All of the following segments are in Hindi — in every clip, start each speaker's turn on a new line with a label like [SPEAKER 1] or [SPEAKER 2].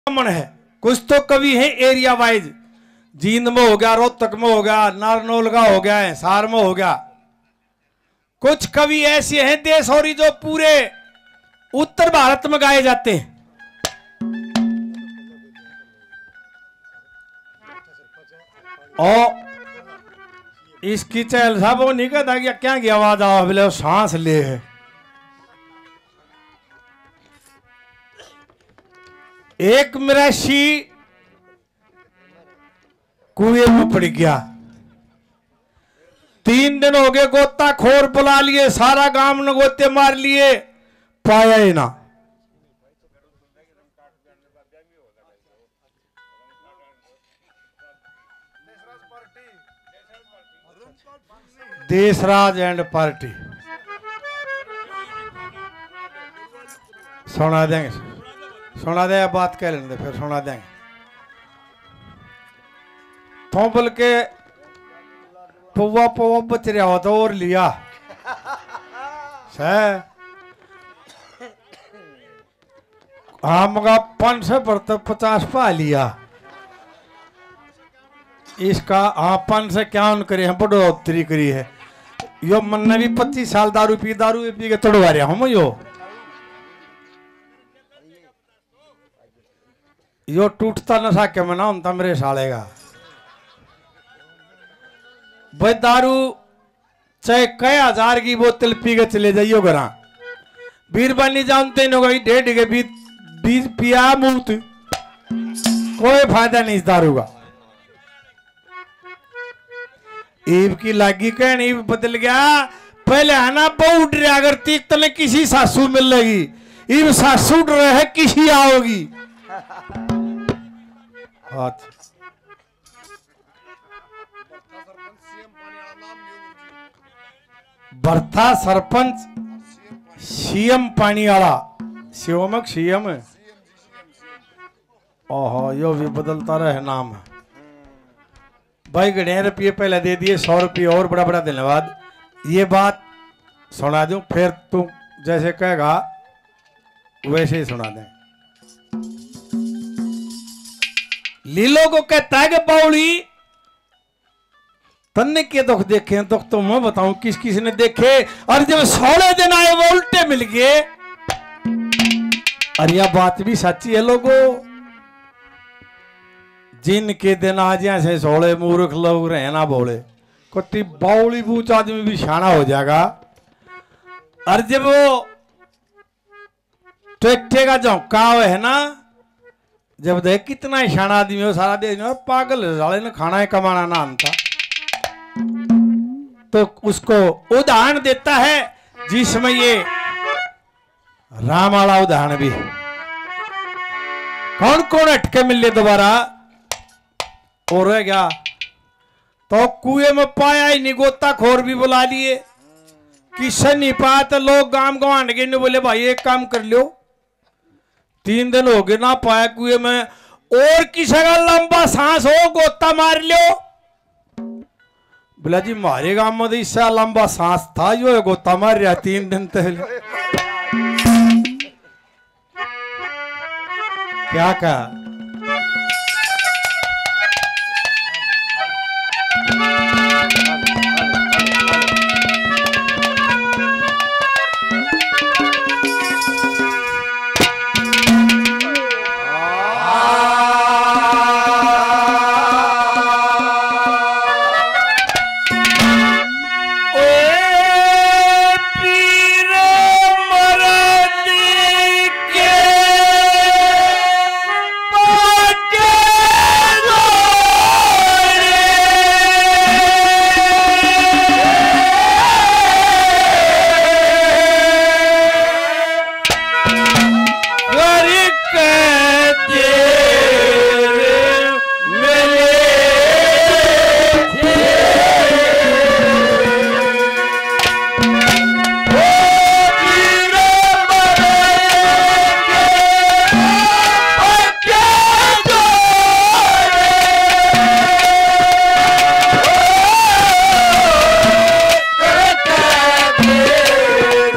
[SPEAKER 1] मन है, कुछ तो कवि है एरिया वाइज, जींद में हो गया, रोहतक में हो गया, नारनौल का हो गया, हिसार में हो गया। कुछ कवि ऐसे हैं देश और जो पूरे उत्तर भारत में गाए जाते हैं। और इसकी चहल साहब वो नहीं कहता कि क्या की आवाज आओ बोले सांस ले है। एक मराशी कुएं में पड़ गया, 3 दिन हो गए, गोताखोर बुला लिए, सारा गांव ने गोते मार लिए, पाया ही ना। देशराज एंड पार्टी सुना देंगे, सुना दे, बात कह लेंगे फिर सुना देंगे। तो बोल के पौवा पौवा बच रहा हो तो और लिया आम का 500 बढ़ते 50 पा लिया। इसका आपन से क्या उन करे हैं, बढ़ोतरी करी है। यो मन ने भी 25 साल दारू पी के तोड़वा रहा हूं यो टूटता नशा के मना होता मेरे साले का। भाई दारू चाहे कई 1000 की बोतल पी के चले जाइयो घरा, बीरबानी जानते न गई 1.5 के बीज पिया मुफ्त, कोई फायदा नहीं इस दारू का। ईब की लागी कहनी ईब बदल गया, पहले है ना बहु डरे अगर तीक तले किसी सासू मिल लगी, ईब सासू डरे है किसी आओगी। बर्था सरपंच सीएम पानीवाला, शिवमक सीएम है। ओहो यो भी बदलता रहे नाम। भाई घड़े रुपये पहले दे दिए, 100 रुपये और, बड़ा बड़ा धन्यवाद। ये बात सुना दूं, फिर तू जैसे कहेगा वैसे ही सुना दें। लीलो को कहता है कि बाउली तन्ने के दुख देखे हैं, दुख तो मैं बताऊं किस किस ने देखे। और जब 16 दिन आए वो उल्टे मिल गए। और यह बात भी सच्ची है लोगों, जिनके दिन आज ऐसे 16 मूर्ख लोग रहे ना बोले, कुत्ती बाउली बूच आदमी भी शाना हो जाएगा। और जब वो ट्रैक्टर का झोंका है ना, जब देख कितना शाना आदमी हो, सारा दिन पागल साले ने खाना है कमाना ना था, तो उसको उदाहरण देता है जिसमें ये राम वाला उदाहरण भी। कौन कौन हटके मिले दोबारा और रह गया, तो कुएं में पाया ही नहीं, गोताखोर भी बुला लिए, किससे नहीं पाया। तो लोग गांव गवांड के बोले भाई एक काम कर लो, 3 दिन हो गए ना पाया कुएं में, और किसी का लंबा सांस हो गोता मार लो। बोला जी मारे गांव में तो इससे लंबा सांस था, यो गोता मार रहा 3 दिन पहले। क्या कहा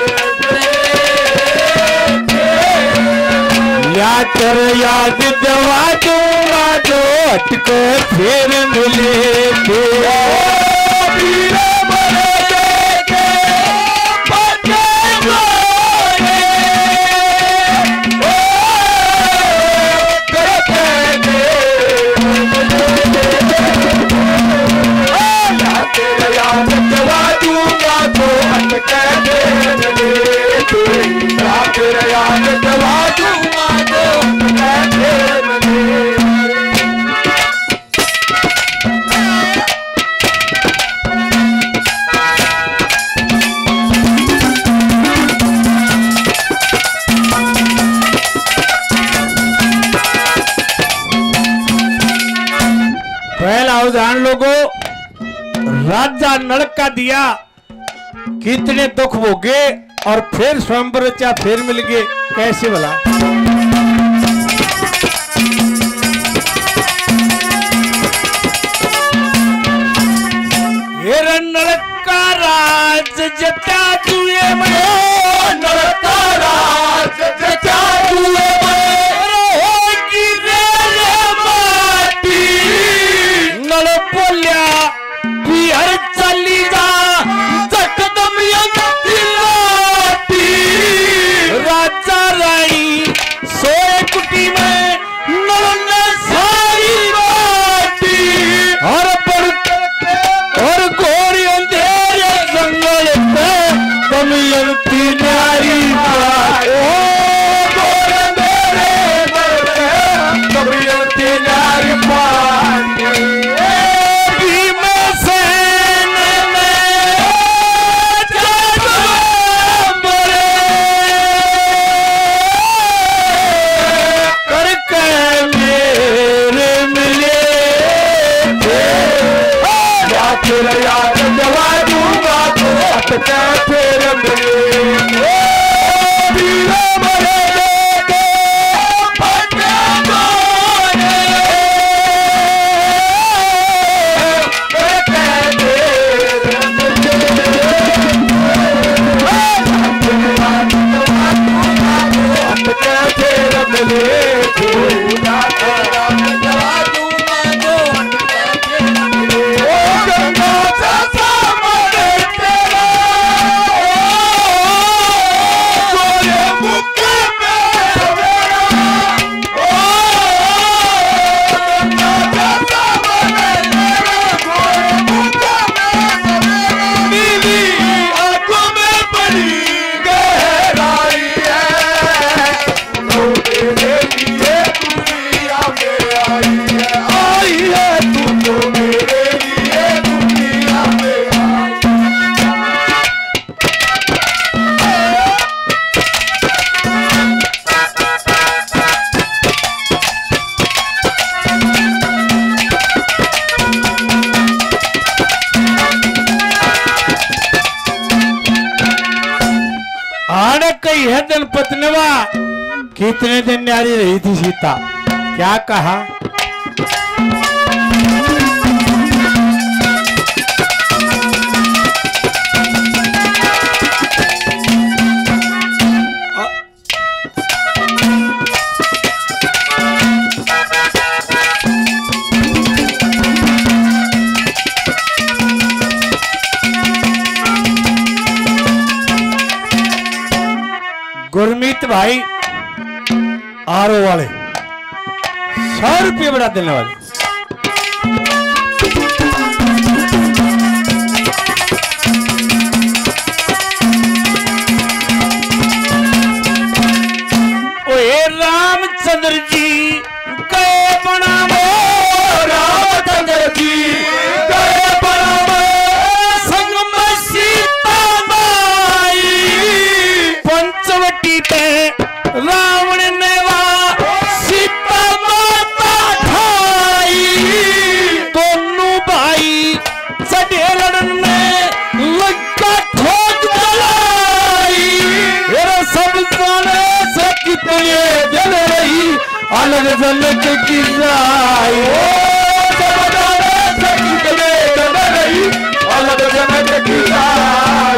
[SPEAKER 1] याद भटके फिर मिले थे वीर मरे के बचे गोरे तेरे याद जला दूंगा तो अटके तेरे याद जला दूंगा तो अटके पहला उदाहरण लोगों राजा नल का दिया कितने दुख भोगे और फिर स्वयंवर रचा फिर मिल गए कैसे भला नल का राज जता दुए में नल का राज जता दुए नल बोलिया बिहार चली जा जकदम लाटी राजा राई सोए कुटी में नल ने सारी बाटी और घोरी अंधेरे जंगल पे दमयंती नारी दमयंती नारी तेरा याद जला दूंगा तो अटके फिर मिले वीर मरे के बचे गोरे अटके फिर मिले कई है दिन पत्नवा कितने दिन न्यारी रही थी सीता क्या कहा गुरमीत भाई आरो वाले 100 रुपये बढ़ा देने वाले ओए रामचंद्र जी गए बनावो रामचंद्र जी गए बनावो संग में सीता माई पंचवटी पे रावण ने सीता माता ठाई दोनों भाई चढ़े लड़न में लंका ठोक जलाई सब जाने से कितने जल रही अलग जलक की जाई सब जाने से कितने जल रही अलग जलक की जाई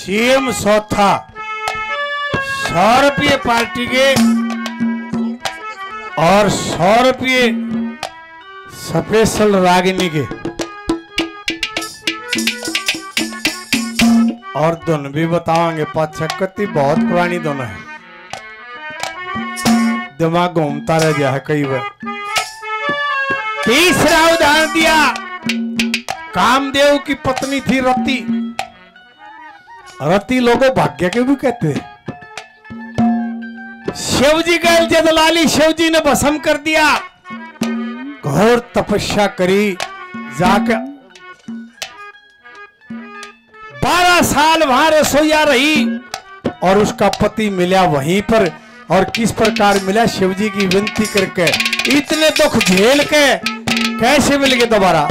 [SPEAKER 1] सेम चौथा 100 रुपये पार्टी के और 100 रुपये स्पेशल रागिनी के। और धुन भी बताओगे, पाचकती बहुत पुरानी धुन है, दिमाग घूमता रह गया है कई बार। तीसरा उदाहरण दिया, कामदेव की पत्नी थी रति। रति लोगों भाग्य के भी कहते हैं। शिव जी का जदलाली शिव जी ने भस्म कर दिया। घोर तपस्या करी, जाके 12 साल वहां रसोईया रही और उसका पति मिला वहीं पर। और किस प्रकार मिला, शिव जी की विनती करके। इतने दुख झेल के कैसे मिल गए दोबारा।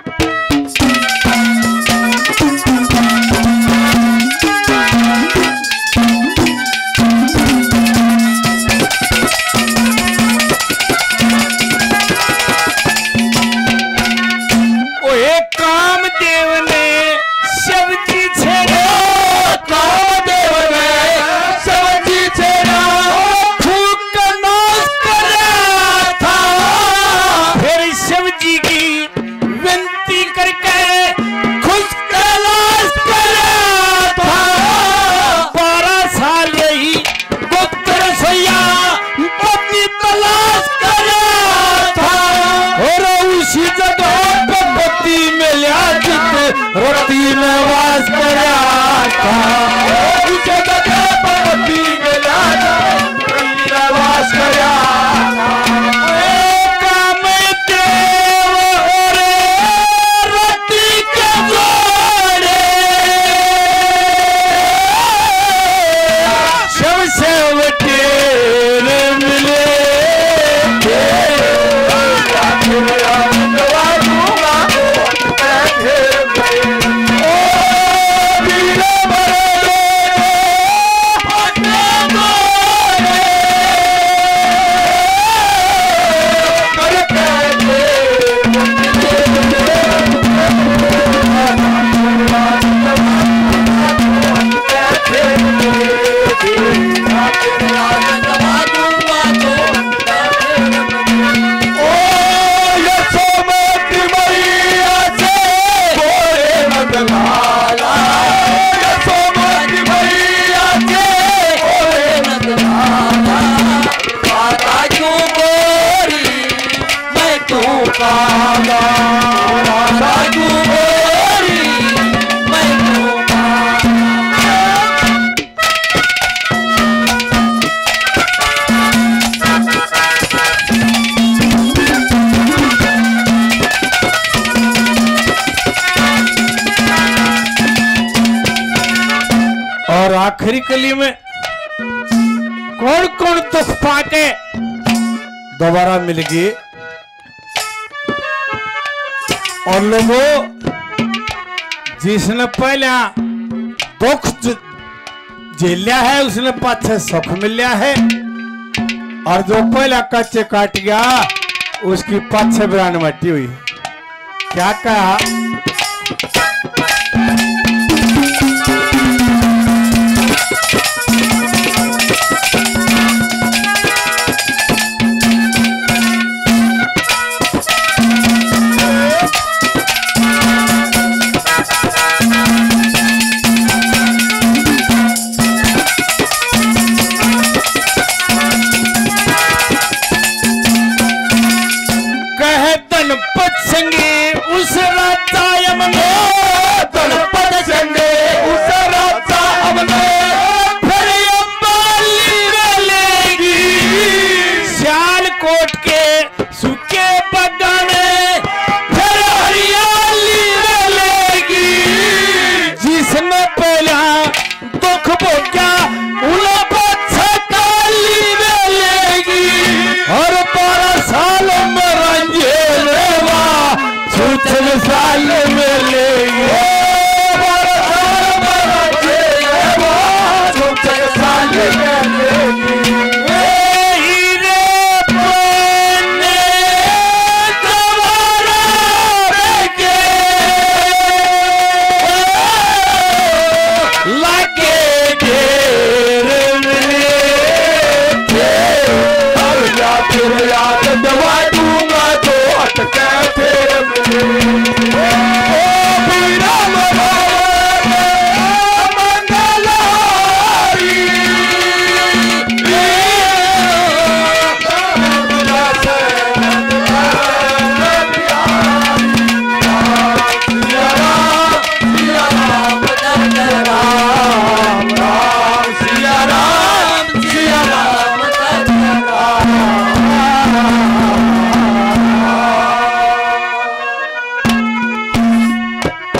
[SPEAKER 1] रति में वास करया था, उसे जगह पर रति में वास करया था। कामदेव रे रति के जोड़े, शिव से तेरे मिले आखिरी कली में कौन कौन दुख पाके दोबारा मिल गए। और लोगों, जिसने पहले दुख झेलिया है उसने पाछे सुख मिलिया है, और जो पहला कच्चे काट गया उसकी पाछे बिरान मट्टी हुई। क्या कहा?